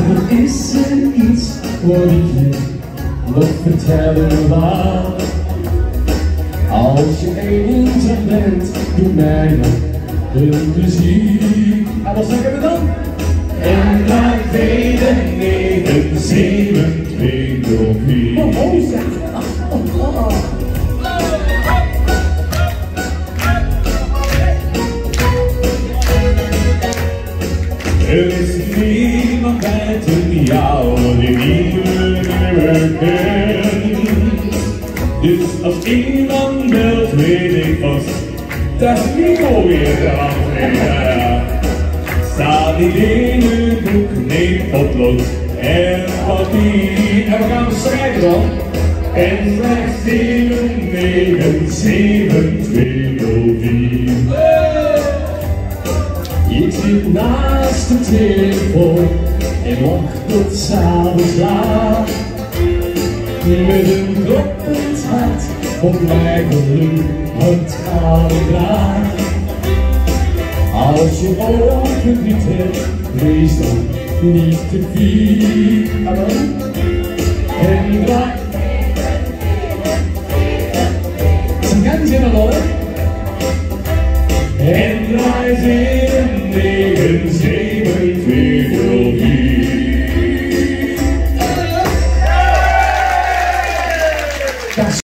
er is er iets wat ik je nog vertellen wou. Als je eenzaam bent, doe mij dan een plezier. En wat zeggen we dan? En laat weten 9, 7, 2, 0, 4. Oh, zeg. Er is niemand buiten jou die niet kent. Dus als iemand belt, weet ik vast, dat is niet alweer de afreden. Staat niet in het boek, neem potlood en papier. En we gaan schrijven dan. En schrijf 7, 9, 7, 2, 0, 4. Ik zit naast de telefoon en wacht tot 's avonds laat. Met een kloppend hart op mijn geluk, het gaat klaar. Als je ogen niet hebt, wees dan niet te vies.